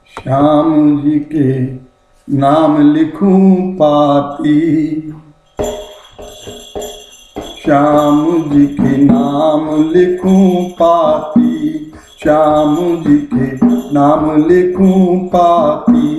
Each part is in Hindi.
श्याम जी के नाम लिखूं पाती, श्याम जी के नाम लिखूं पाती, श्याम जी के नाम लिखूं पाती।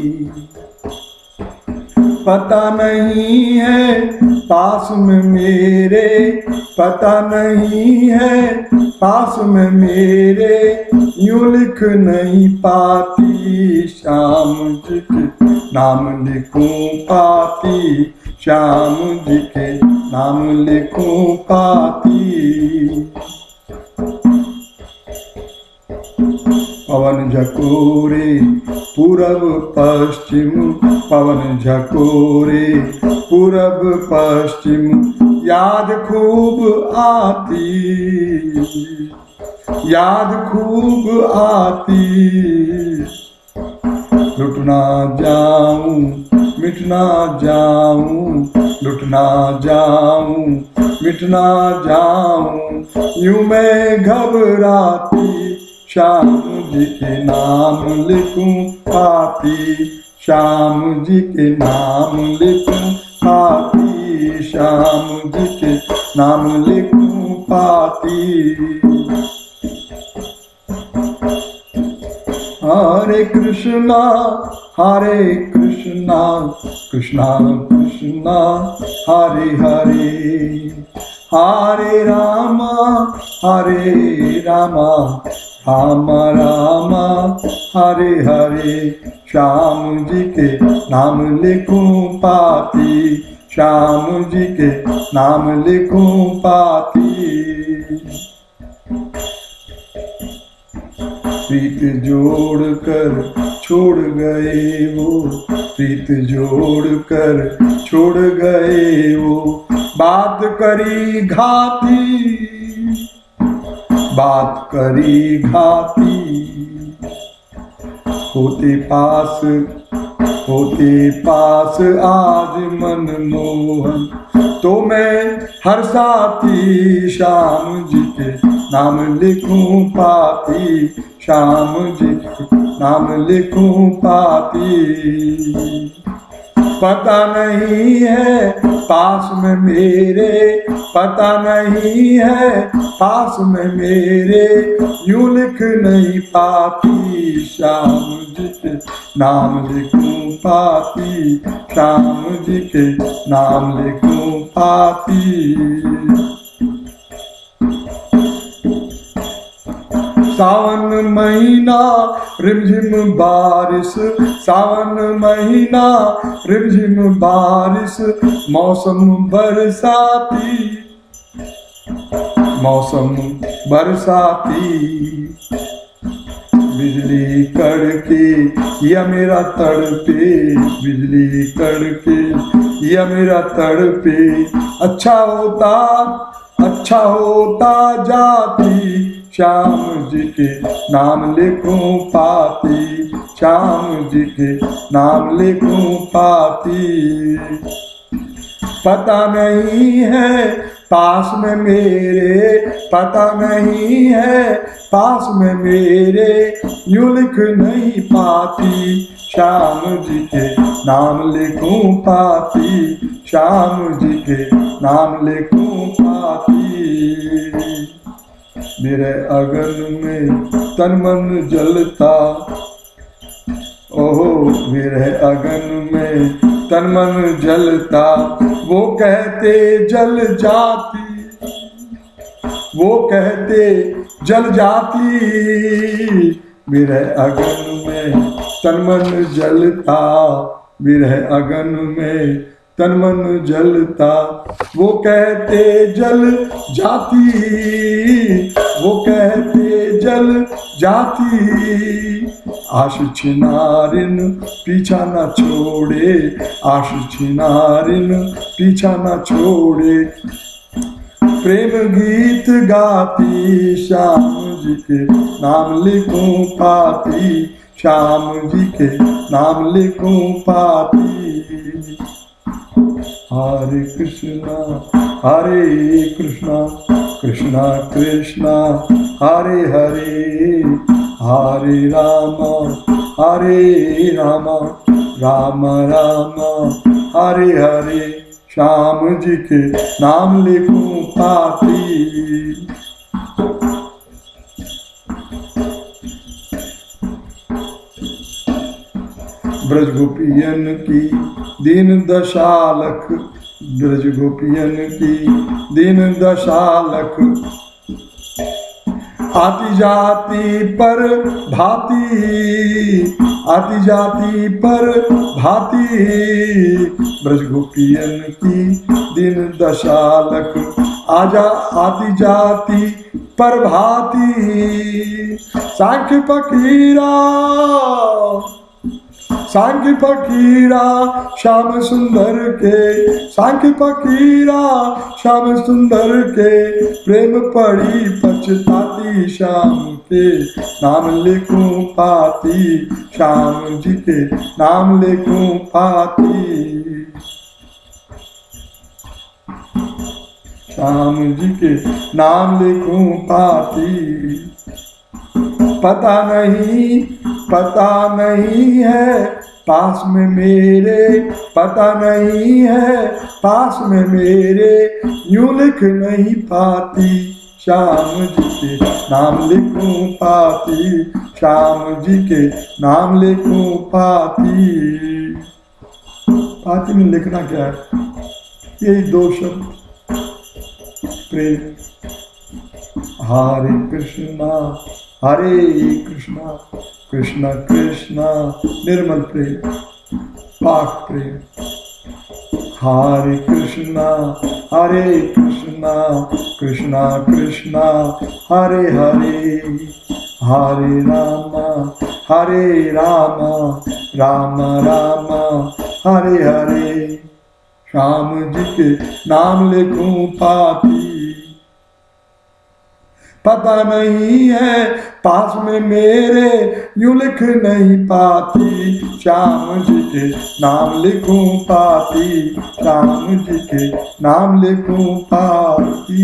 पता नहीं है पास में मेरे, पता नहीं है पास में मेरे, यूं लिख नहीं पाती, श्याम जी के नाम लिखूं पाती, श्याम जी के नाम लिखूं पाती। पवन झकोरे पूरब पश्चिम, पवन झकोरे पूरब पश्चिम, याद खूब आती, याद खूब आती। लुट ना जाऊं मिट ना जाऊं, लुट ना जाऊं मिट ना जाऊं, यूं मैं घबराती, श्याम जी के नाम लिखूं पाती, श्याम जी के नाम लिखूं पाती, श्याम जी के नाम लिखूं पाती। हरे कृष्णा कृष्णा कृष्णा हरे हरे, हरे रामा राम राम हरे हरे। श्याम जी के नाम लिखूं पाती, श्याम जी के नाम लिखूं पाती। प्रीत जोड़ कर छोड़ गए वो, प्रीत जोड़ कर छोड़ गए वो, बात करी घाती, बात करी घाती। होते पास आज मनमोहन, तो मैं हर्षाती, श्याम जी के नाम लिखूं पाती, श्याम जी के नाम लिखूं पाती। पता नहीं है पास में मेरे, पता नहीं है पास में मेरे, यूं लिख नहीं पाती, श्याम जी के नाम लिखूं पाती, श्याम जी के नाम लिखूं पाती। सावन महीना रिमझिम बारिश, सावन महीना रिमझिम बारिश, मौसम बरसाती, मौसम बरसाती। बिजली कड़के या मेरा तड़पे, बिजली कड़के या मेरा तड़पे, अच्छा होता जाती, श्याम जी के नाम लिखूं पाती, श्याम जी के नाम लिखूं पाती। पता नहीं है पास में मेरे, पता नहीं है पास में मेरे, यूं लिख नहीं पाती, श्याम जी के नाम लिखूं पाती, श्याम जी के नाम लिखूं पाती। मेरे अगन में तन मन जलता, ओहो मेरे अगन में तन मन जलता, वो कहते जल जाती, वो कहते जल जाती। मेरे अगन में तन मन जलता, मेरे अगन में तन मन जलता, वो कहते जल जाती, वो कहते जल जाती। आश छिनारिन पीछा न छोड़े, आश छिनारिन पीछा न छोड़े, प्रेम गीत गाती, श्याम जी के नाम लिखूं पाती, श्याम जी के नाम लिखूं पाती। हरे कृष्णा कृष्णा कृष्णा हरे हरे, हरे राम हरे राम राम राम हरे हरे। श्याम जी के नाम लिखूं पाती। ब्रज गोपियन की दीन दशा लख, ब्रज गोपियन की दीन दशा लख, आती जाती पर भाती, आती जाती पर भाती। ब्रज गोपियन की दीन दशा लख, आजा आती जाती पर भाती। सांख्य फकीरा, सांख्य फकीरा श्याम सुंदर के, सांख्य फकीरा श्याम सुंदर के, प्रेम पड़ी पछताती श्याम के नाम लिखूं पाती। श्याम जी के नाम लिखूं पाती। श्याम जी के नाम लिखूं पाती। पता नहीं है पास में मेरे, पता नहीं है पास में मेरे, यूं लिख नहीं पाती। श्याम जी के नाम लिखूं पाती। श्याम जी के नाम लिखूं पाती। पाती में लिखना क्या है? यही दो शब्द, प्रेम। हरे कृष्णा हरे कृष्णा, कृष्णा कृष्णा निर्मल प्रेम, पाक प्रेम। हरे कृष्णा कृष्णा कृष्णा हरे हरे, हरे राम राम राम हरे हरे। श्याम जी के नाम लिखूं पाती। पता नहीं है पास में मेरे, यूं लिख नहीं पाती। श्याम जी के नाम लिखूं पाती। श्याम जी के नाम लिखूं पाती।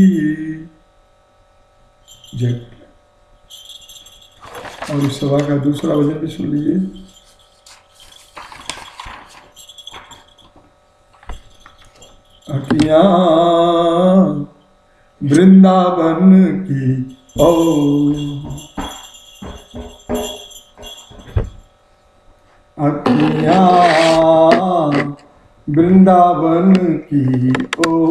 जय। और इस सभा का दूसरा भजन भी सुन लीजिए। अखियां वृंदावन की ओ, अखियां वृंदावन की ओ,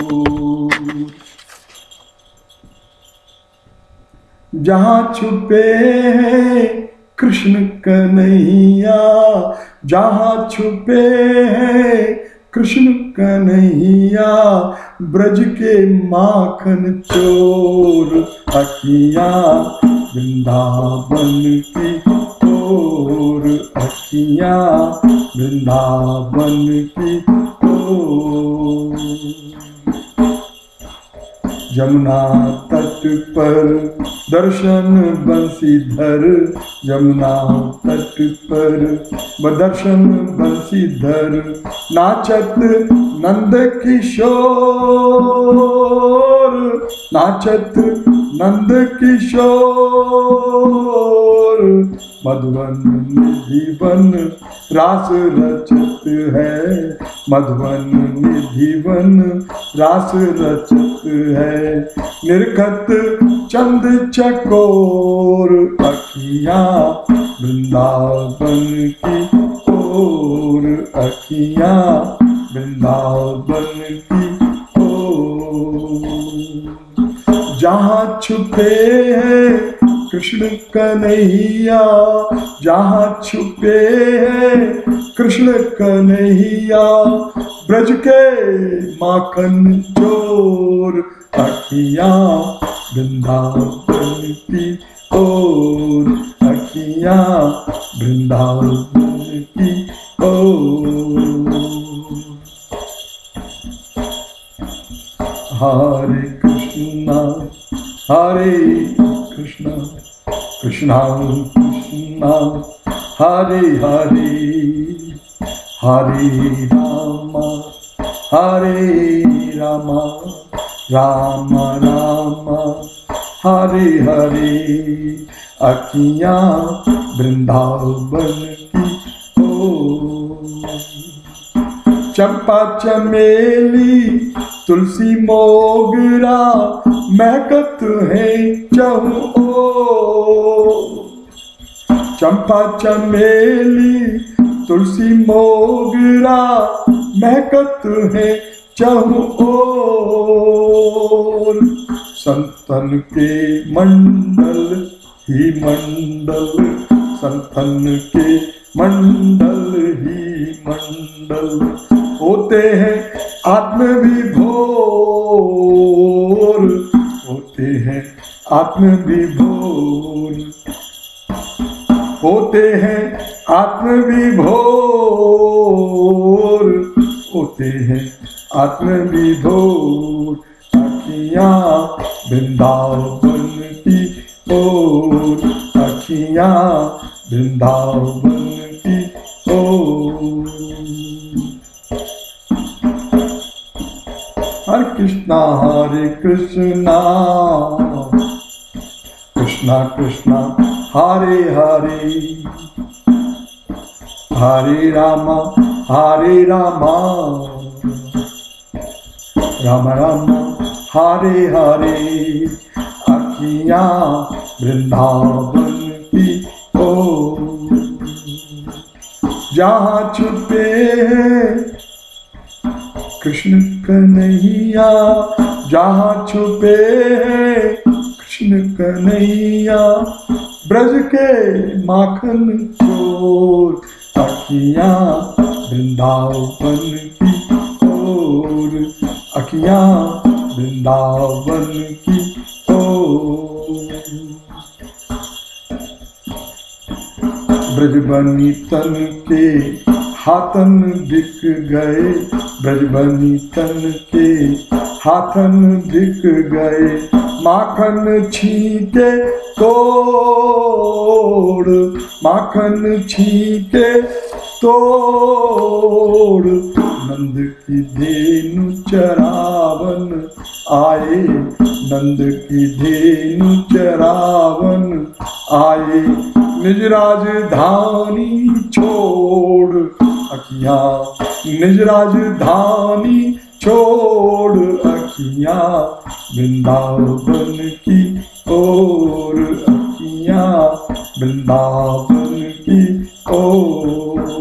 जहाँ छुपे हैं कृष्ण कन्हैया, जहाँ छुपे हैं कृष्ण कन्हैया, ब्रज के माखन चोर। अखियां वृंदावन की ओर, अखियां वृंदावन की ओर। यमुना तट पर दर्शन बंसीधर, यमुना तट पर दर्शन बंसीधर, नाचत नंद किशोर, नाचत नंद किशोर। मधुवन निधिवन रास रचत है, मधुवन निधिवन रास रचत है, निरखत चंद चकोर। अखियां वृंदावन की ओर, अखियां वृंदावन की ओर। जहाँ छुपे हैं कृष्ण कन्हैया, जहाँ छुपे हैं कृष्ण कन्हैया, ब्रज के माखन चोर। अखियां वृंदावन की ओर, अखियां वृंदावन की ओर। हरे कृष्णा कृष्णा कृष्णा हरे हरे, हरे राम राम राम हरे हरे। अखियां वृंदावन की ओर। चंपा चमेली तुलसी मोगरा महकत है चहुं ओर। चंपा चमेली तुलसी मोगरा महकत है चहुं ओर। संतन के मंडल ही मंडल, संतन के मंडल ही मंडल होते हैं आत्मविभोर, होते हैं आत्मविभोर, होते हैं आत्मविभोर, होते हैं आत्मविभोर। अखियां वृंदावन की ओर, अखियां वृंदावन की ओर। हरे कृष्णा कृष्णा कृष्णा हरे हरे, हरे रामा राम राम हरे हरे। अखियां वृंदावन की ओर, जहाँ छुपे हैं कृष्ण कन्हैया, जहाँ छुपे हैं कृष्ण कन्हैया, ब्रज के माखन चोर। अखियां वृंदावन की ओर, अखियां वृंदावन की ओर। ब्रजबनी तन के हाथन बिक गए, ब्रजबनी तन के हाथन बिक गए, माखन छीके तोड़, माखन छीके तोड़। नंद की धेनु चरावन आए, नंद की धेनु चरावन आए, निज राजधानी छोड़। अखियां निज राजधानी छोड़, अखियां वृंदावन की ओर, अखियां वृंदावन की ओर।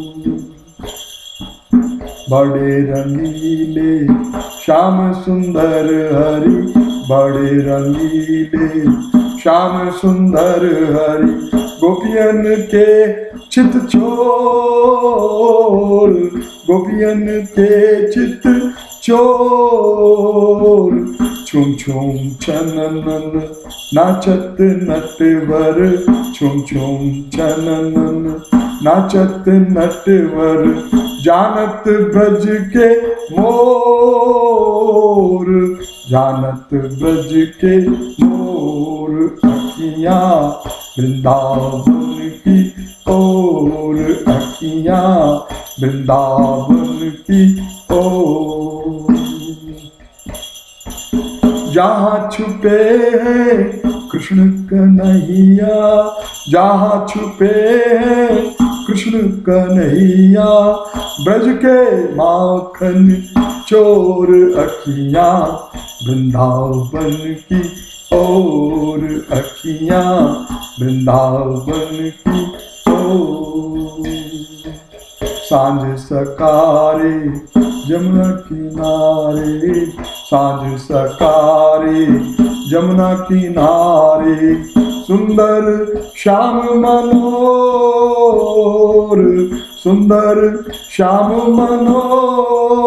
बड़े रंगीले श्याम सुंदर हरि, बड़े रंगीले श्याम सुंदर हरि, गोपियन के चित चोर, गोपियन के चित चोर। छुम छुम छननन नाचत नटवर, छुम छुम छननन नाचत नटवर, जानत ब्रज के मोर, जानत ब्रज के मोर। अखियां वृंदावन की ओर, अखियां वृंदावन की ओर। जहाँ छुपे हैं कृष्ण कन्हैया, जहाँ छुपे हैं कृष्ण कन्हैया, ब्रज के माखन चोर। अखियां वृंदावन की ओर, अखियां वृंदावन की ओर। सांझ सकारे जमुना किनारे, सांझ सकारे जमुना किनारे, सुंदर श्याम मनोर, सुंदर श्याम मनोर।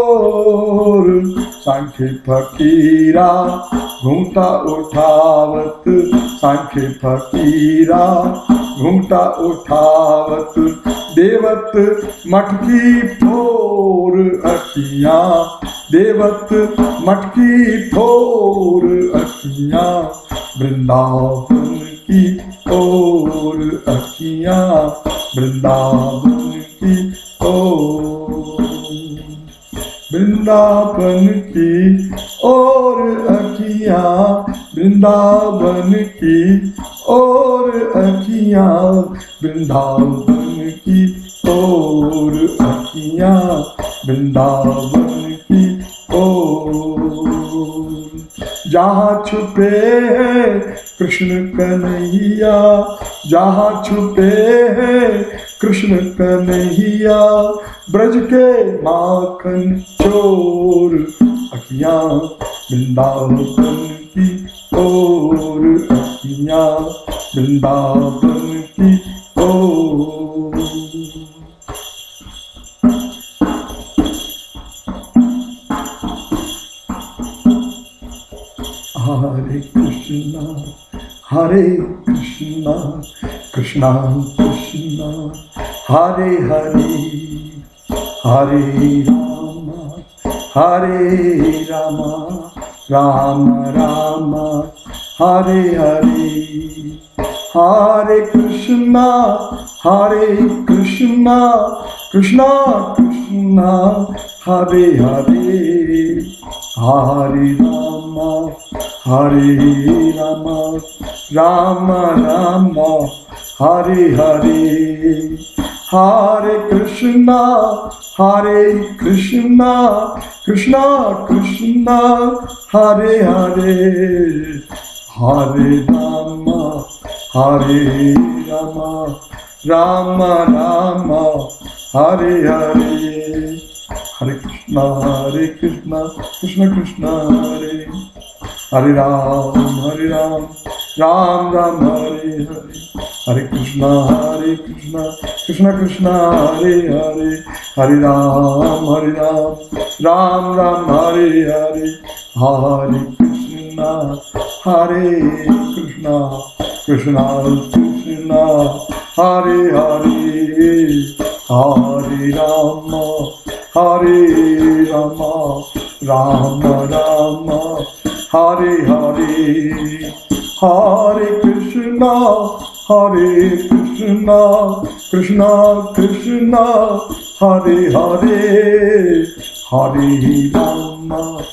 सांख्य फकीरा घूंटा उठावत, सांख्य फकीरा घूंटा उठावत, देवत मटकी फोर। अखियां देवत मटकी फोर, अखियां वृंदावन की ओर, अखियां वृंदावन की ओर, वृंदावन की ओर, अखियां वृंदावन की और अखियाँ वृंदावन की ओर, अखियाँ वृंदावन की ओर। जहाँ छुपे हैं कृष्ण कन्हैया, जहाँ छुपे हैं कृष्ण कन्हैया, ब्रज के माखन चोर, अखियाँ वृंदावन की ओर, अखियाँ वृंदावन की ओर। हरे कृष्णा हरे कृष्णा कृष्णा कृष्णा हरे हरे, हरे राम राम राम हरे हरे। हरे कृष्णा कृष्णा कृष्णा हरे हरे, हरे राम राम राम हरे हरे। हरे कृष्णा कृष्णा कृष्णा हरे हरे, हरे राम राम राम हरे हरे। हरे कृष्णा कृष्ण कृष्ण हरे, हरे राम राम राम हरे हरे। हरे कृष्णा कृष्ण कृष्ण हरे हरे, हरे राम राम राम हरे हरे। हरे कृष्णा कृष्णा कृष्ण हरे हरे, हरे राम राम राम हरे हरे। हरे कृष्णा कृष्णा कृष्णा हरे हरे, हरे राम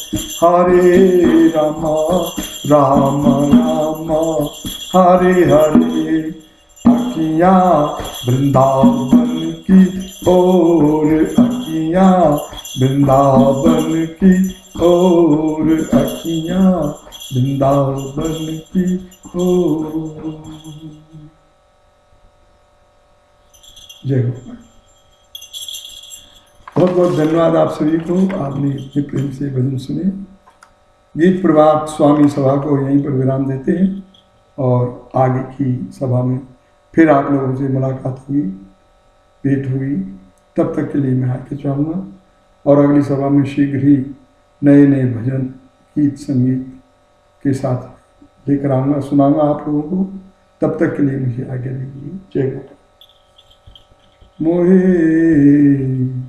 राम राम हरे हरे। अखियाँ वृंदावन की ओर, अखियाँ वृंदावन की ओर, अखियाँ वृंदावन की ओर। जय गोपाल। बहुत बहुत धन्यवाद आप सभी को, आपने इतने प्रेम से भजन सुने। गीत प्रभात स्वामी सभा को यहीं पर विराम देते हैं और आगे की सभा में फिर आप लोगों से मुलाकात हुई, भेंट हुई। तब तक के लिए मैं आके चाहूँगा और अगली सभा में शीघ्र ही नए नए भजन गीत संगीत के साथ लेकर आऊँगा, सुनाऊँगा आप लोगों को। तब तक के लिए मुझे आज्ञा दीजिए। जय गोपाल। मोहे